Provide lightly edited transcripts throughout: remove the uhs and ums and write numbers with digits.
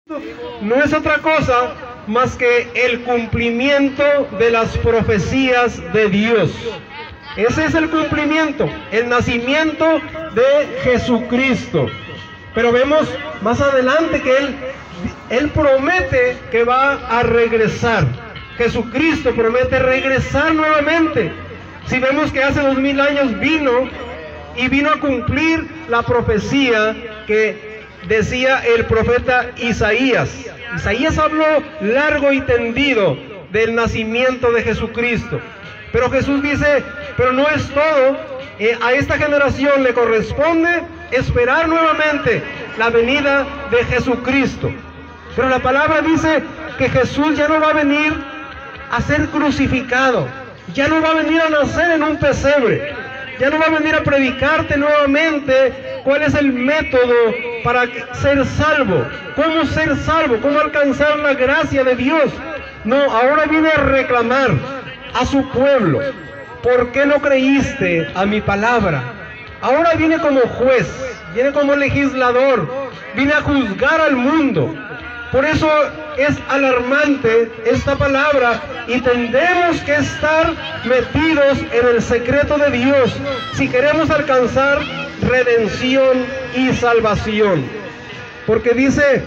no es otra cosa más que el cumplimiento de las profecías de Dios. Ese es el cumplimiento, el nacimiento de Jesucristo. Pero vemos más adelante que Él promete que va a regresar. Jesucristo promete regresar nuevamente. Si vemos que hace 2000 años vino a cumplir la profecía que decía el profeta Isaías. Isaías habló largo y tendido del nacimiento de Jesucristo. Pero Jesús dice, pero no es todo. A esta generación le corresponde esperar nuevamente la venida de Jesucristo. Pero la palabra dice que Jesús ya no va a venir a ser crucificado, ya no va a venir a nacer en un pesebre, ya no va a venir a predicarte nuevamente cuál es el método para ser salvo, cómo alcanzar la gracia de Dios. No, ahora viene a reclamar a su pueblo. ¿Por qué no creíste a mi palabra? Ahora viene como juez, viene como legislador, viene a juzgar al mundo. Por eso es alarmante esta palabra y tendremos que estar metidos en el secreto de Dios si queremos alcanzar redención y salvación. Porque dice,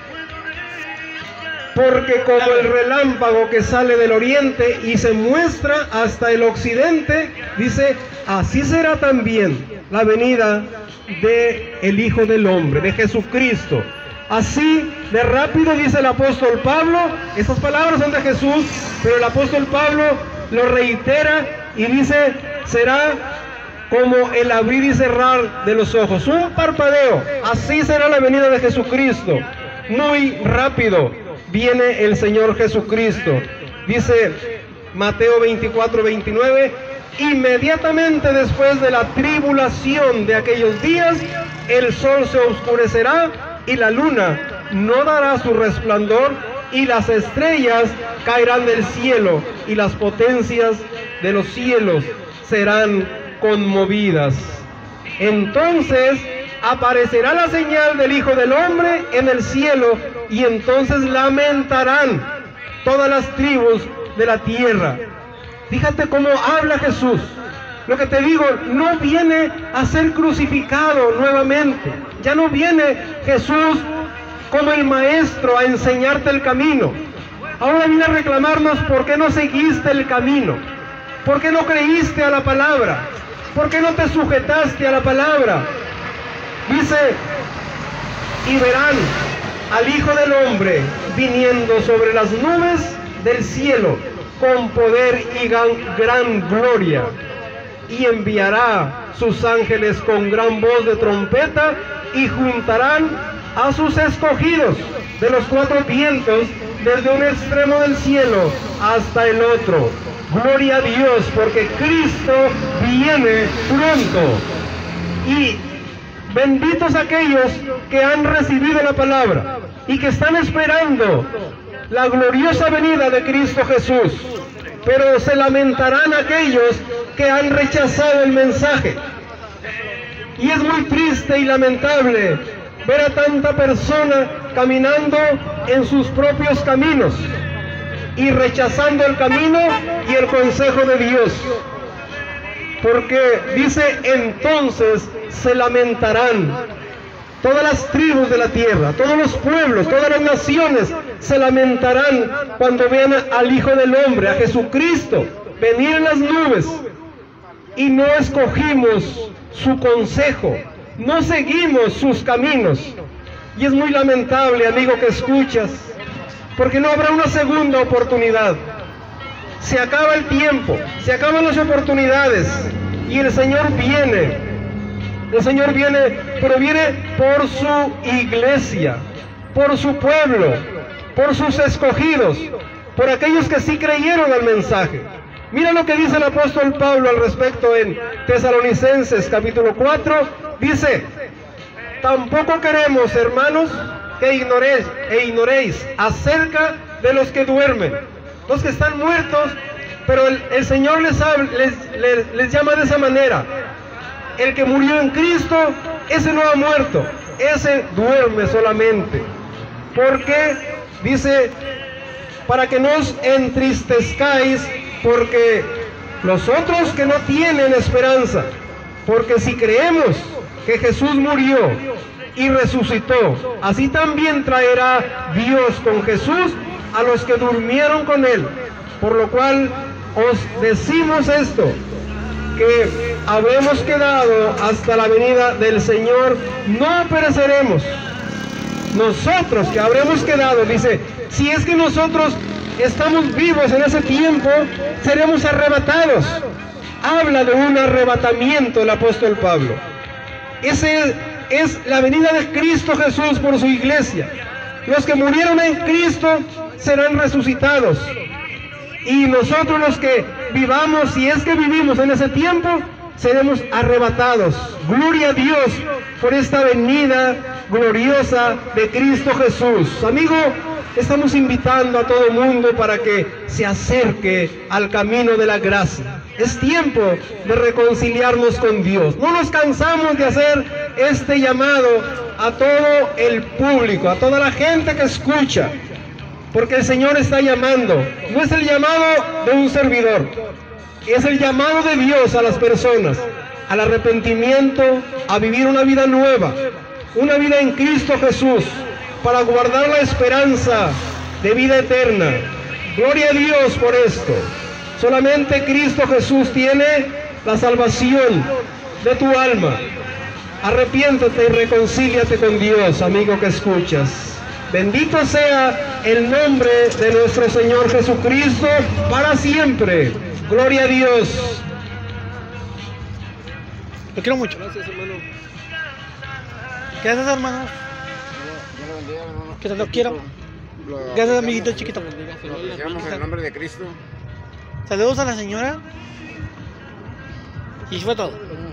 porque como el relámpago que sale del oriente y se muestra hasta el occidente, dice, así será también la venida del Hijo del Hombre, de Jesucristo. Así de rápido, dice el apóstol Pablo. Estas palabras son de Jesús, pero el apóstol Pablo lo reitera y dice, será como el abrir y cerrar de los ojos, un parpadeo. Así será la venida de Jesucristo. Muy rápido viene el Señor Jesucristo. Dice Mateo 24:29, inmediatamente después de la tribulación de aquellos días, el sol se oscurecerá y la luna no dará su resplandor, y las estrellas caerán del cielo, y las potencias de los cielos serán conmovidas. Entonces aparecerá la señal del Hijo del Hombre en el cielo, y entonces lamentarán todas las tribus de la tierra. Fíjate cómo habla Jesús. Lo que te digo, no viene a ser crucificado nuevamente. Ya no viene Jesús como el maestro a enseñarte el camino. Ahora viene a reclamarnos por qué no seguiste el camino, por qué no creíste a la palabra, por qué no te sujetaste a la palabra. Dice, y verán al Hijo del Hombre viniendo sobre las nubes del cielo con poder y gran gloria. Y enviará sus ángeles con gran voz de trompeta, y juntarán a sus escogidos de los cuatro vientos, desde un extremo del cielo hasta el otro. Gloria a Dios, porque Cristo viene pronto. Y benditos aquellos que han recibido la palabra y que están esperando la gloriosa venida de Cristo Jesús. Pero se lamentarán aquellos que han rechazado el mensaje. Y es muy triste y lamentable ver a tanta persona caminando en sus propios caminos y rechazando el camino y el consejo de Dios. Porque dice, entonces se lamentarán todas las tribus de la tierra, todos los pueblos, todas las naciones se lamentarán cuando vean al Hijo del Hombre, a Jesucristo, venir en las nubes. Y no escogimos su consejo, no seguimos sus caminos. Y es muy lamentable, amigo que escuchas, porque no habrá una segunda oportunidad. Se acaba el tiempo, se acaban las oportunidades, y el Señor viene. El Señor viene, pero viene por su iglesia, por su pueblo, por sus escogidos, por aquellos que sí creyeron al mensaje. Mira lo que dice el apóstol Pablo al respecto en Tesalonicenses capítulo 4. Dice, tampoco queremos, hermanos, que ignoréis acerca de los que duermen, los que están muertos, pero el Señor les llama de esa manera. El que murió en Cristo, ese no ha muerto, ese duerme solamente. porque dice, para que no os entristezcáis, porque los otros que no tienen esperanza, porque si creemos que Jesús murió y resucitó, así también traerá Dios con Jesús a los que durmieron con él. Por lo cual os decimos esto, que habremos quedado hasta la venida del Señor, no pereceremos. Nosotros que habremos quedado, dice, si es que nosotros estamos vivos en ese tiempo, seremos arrebatados. Habla de un arrebatamiento el apóstol Pablo. Ese es la venida de Cristo Jesús por su iglesia. Los que murieron en Cristo serán resucitados. Y nosotros los que vivamos, si es que vivimos en ese tiempo, seremos arrebatados. Gloria a Dios por esta venida gloriosa de Cristo Jesús. Amigo, estamos invitando a todo el mundo para que se acerque al camino de la gracia. Es tiempo de reconciliarnos con Dios. No nos cansamos de hacer este llamado a todo el público, a toda la gente que escucha, porque el Señor está llamando. No es el llamado de un servidor, es el llamado de Dios a las personas, al arrepentimiento, a vivir una vida nueva, una vida en Cristo Jesús, para guardar la esperanza de vida eterna. Gloria a Dios por esto. Solamente Cristo Jesús tiene la salvación de tu alma. Arrepiéntete y reconcíliate con Dios, amigo que escuchas. Bendito sea el nombre de nuestro Señor Jesucristo para siempre. Gloria a Dios. Lo quiero mucho. Gracias, hermano. Gracias, hermano. Dios lo bendiga, hermano. Que te lo quiero. Gracias, amiguito chiquito. Lo apreciamos en el nombre de Cristo. Saludos a la señora. Y fue todo.